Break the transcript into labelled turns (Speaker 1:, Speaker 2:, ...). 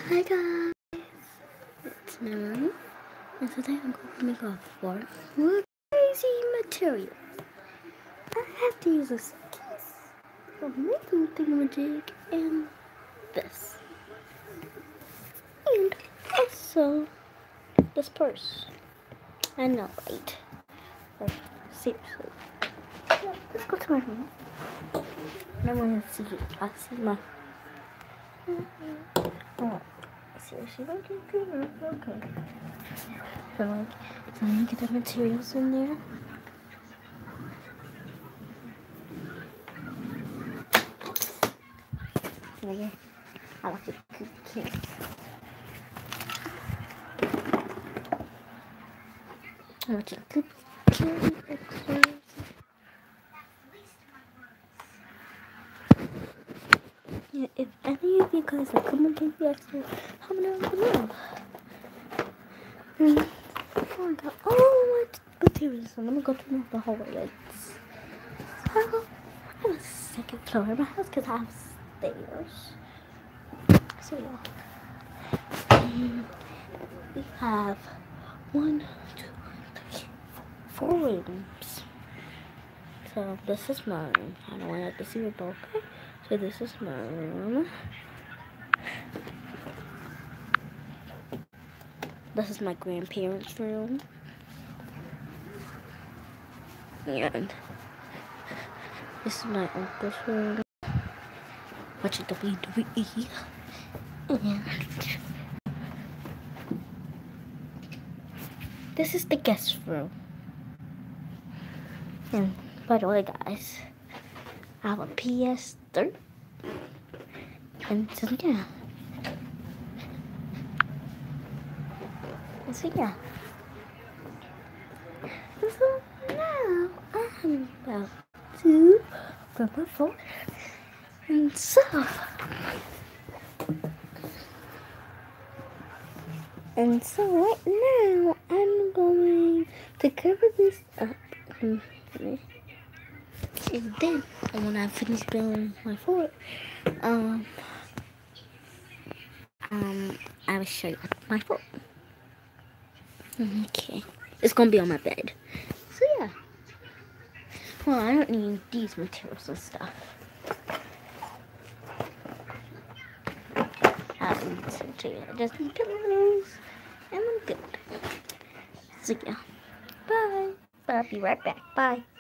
Speaker 1: Hi guys, it's Mary, and today I'm going to make a fort with crazy material. I have to use this case for making thingamajig and this. And also this purse. I know, right? Like, seriously. Let's go to my room. And I'm going to see it. I see my... Oh, seriously, okay. So let me get the materials in there. Okay, I like it cookie. I like it cookie. Yeah, if any of you guys are coming to the extra, comment down below. Oh my god, oh my materials. So let me go through the hallway. I have a second floor in my house because I have stairs. So yeah. We have 1, 2, 3, 4 rooms. So this is my room. I don't want to see your dog. Okay? So this is my room. This is my grandparents' room. And this is my uncle's room. Watching WWE. And this is the guest room. And by the way, guys, I have a PS3. And so yeah. So yeah. So now I'm about to grab my phone and so right now I'm going to cover this up. And then when I finish building my fort, I will show you my fort. Okay, it's gonna be on my bed. So yeah. Well, I don't need these materials and stuff. I don't need some material. I just need pillows, and I'm good. So yeah. Bye. I'll be right back. Bye.